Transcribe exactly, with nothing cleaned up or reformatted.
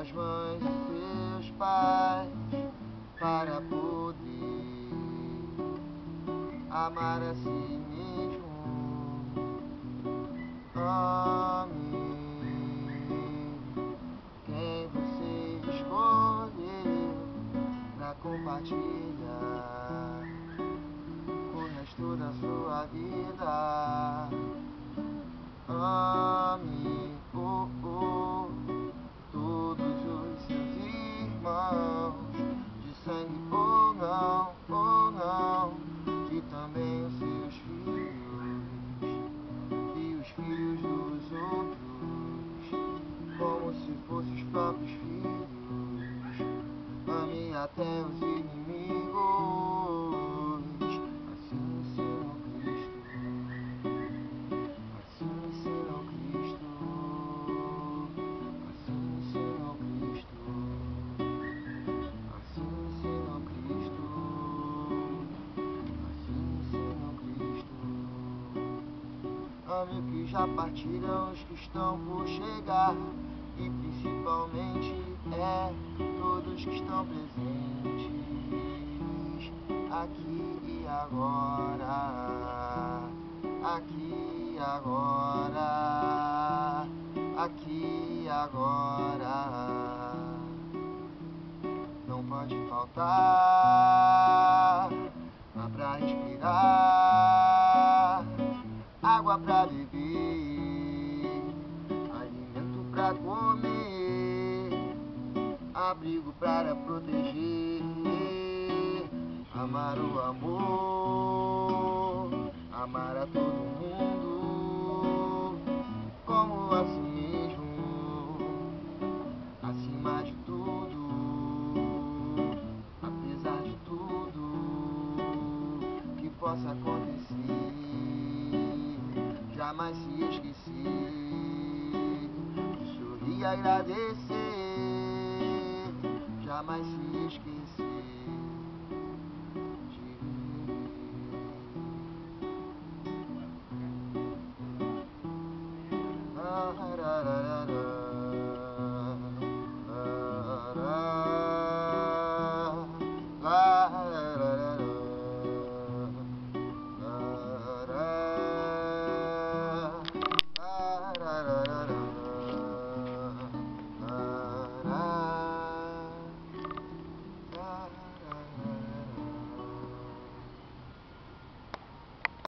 tuas mães e teus pais para poder amar a si mesmo. Ame quem você escolheu pra compartilhar o resto da sua vida. Ame oh, oh, todos os seus irmãos, de sangue ou não, ou não, e também os seus filhos e os filhos dos outros, como se fossem os próprios filhos. Ame até os inimigos. Assim ensina o Cristo, assim ensina o Cristo, assim ensina o Cristo, assim ensina o Cristo, assim ensina o Cristo. Ame os que já partiram, os que estão por chegar, e principalmente é todos que estão presentes aqui e agora, aqui e agora, aqui e agora. Não pode faltar ar pra respirar, água pra beber, alimento pra comer, abrigo para proteger. Amar o amor, amar a todo mundo como a si mesmo, acima de tudo, apesar de tudo que possa acontecer, jamais se esquecer de sorrir e agradecer, jamais se esquecer